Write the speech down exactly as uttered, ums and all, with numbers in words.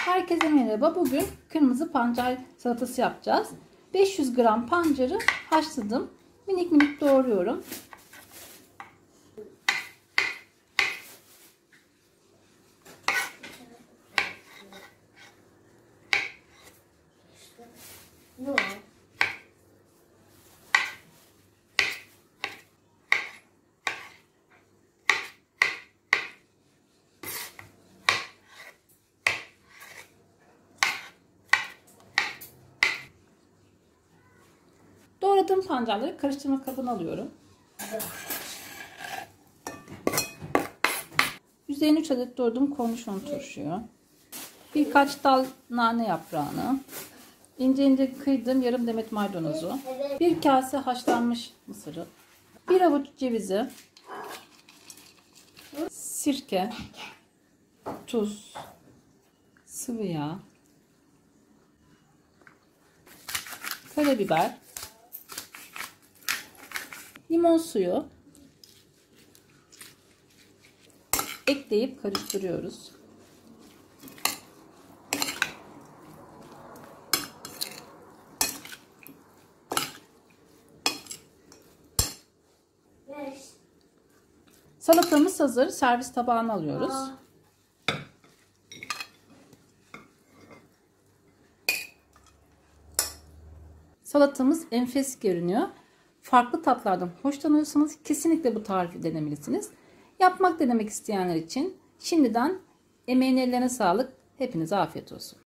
Herkese merhaba. Bugün kırmızı pancar salatası yapacağız. beş yüz gram pancarı haşladım. Minik minik doğruyorum. Doğradığım pancarları karıştırma kabına alıyorum. Üzerine üç adet doğradığım kornişon turşuyu, birkaç dal nane yaprağını, ince ince kıydığım yarım demet maydanozu, bir kase haşlanmış mısırı, bir avuç cevizi, sirke, tuz, sıvı yağ, karabiber, limon suyu ekleyip karıştırıyoruz. Salatamız hazır. Servis tabağına alıyoruz. Aa. Salatamız enfes görünüyor. Farklı tatlardan hoşlanıyorsanız kesinlikle bu tarifi denemelisiniz. Yapmak denemek isteyenler için şimdiden emeğin ellerine sağlık. Hepinize afiyet olsun.